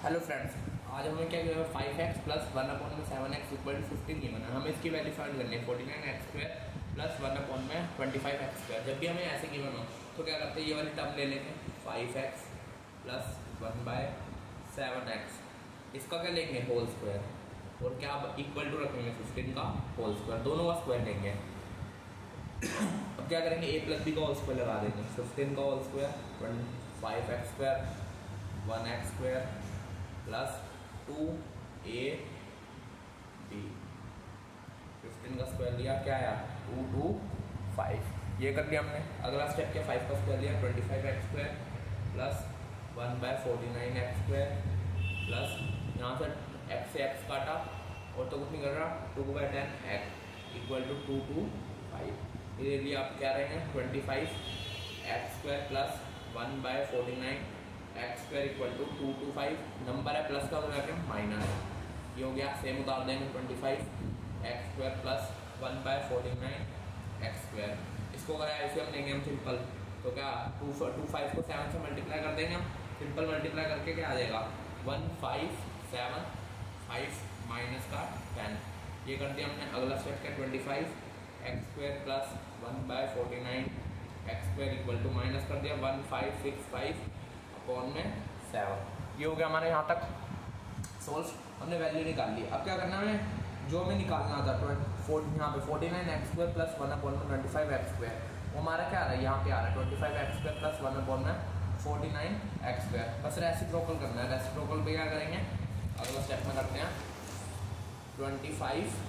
Hello friends, आज हमें क्या किया 5x plus 1/7x equal to 15 given है। हमें इसकी वैल्यू फाइंड करनी है 49x² प्लस 1/25x²। जब भी हमें ऐसे गिवन हो तो क्या करते हैं, ये वाली टर्म ले लेंगे 5x प्लस 1/7x, इसका क्या लेंगे होल स्क्वायर, और क्या इक्वल टू रखेंगे 15 का होल स्क्वायर, दोनों का स्क्वायर लेंगे। अब क्या करेंगे, a प्लस b का होल स्क्वायर लगा देंगे, 15 का whole square 5x² 1x² plus 2ab, 15 का स्क्वायर लिया, क्या आया 2 2 5, ये कर लिया हमने। अगला स्टेप क्या, 5 का स्क्वायर लिया 25x² प्लस 1/49x² प्लस यहाँ से x से x काटा और तो कुछ नहीं कर रहा 2/10x इक्वल टू 2 2 5। ये लिया आप क्या रहेंगे 25x² plus 1/49x² equal to 2 2 5, नंबर है प्लस का, तो माइनस, ये हो गया। सेम उतार देंगे 25x² प्लस 1/49x², इसको अगर ऐसे हम लेंगे हम सिंपल, तो क्या 2 5 को 7 से मल्टीप्लाई कर देंगे हम, सिंपल मल्टीप्लाई करके क्या आ जाएगा 1 5 7 5 माइनस का 10, ये कर दिया हमने। अगला स्टेप क्या 25x² plus 1/49x² equal to minus कर दिया 1565 अपॉन में 7, ये हो गया हमारे यहाँ तक सोल्व, हमने वैल्यू निकाल ली। अब क्या करना है, जो हमें निकालना था यहाँ पे 49x² प्लस 1/25x², वो हमारा क्या आ रहा है, यहाँ पे आ रहा है 25x² प्लस 1/49x², बस रेसिप्रोकल करना है। रेसिप्रोकल पे क्या करेंगे, अगला स्टेप में करते हैं 25x²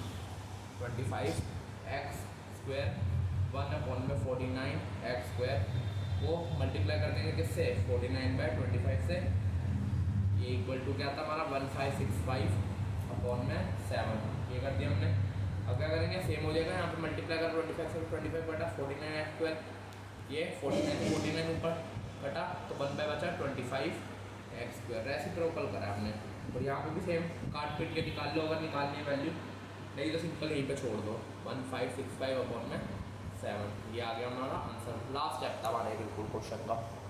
1/49x² वो मल्टीप्लाई कर देंगे किससे 49/25 से, ये इक्वल टू क्या था हमारा 1565 अपॉन में 7, ये कर दिया हमने। अब क्या करेंगे, सेम हो जाएगा, यहाँ पे मल्टीप्लाई कर 25 से 25 बटा 49x², ये 49 ऊपर कटा तो 1 बचा 25x², रेसिप्रोकल करा हमने। और यहाँ पे भी सेम काट पीट के निकाल लो अगर निकालनी है वैल्यू, नहीं तो सिंपल यहीं पे छोड़ दो 1565 अपॉन में 7, ये आ गया हमारा आंसर। लास्ट स्टेप था हमारे बिल्कुल क्वेश्चन का।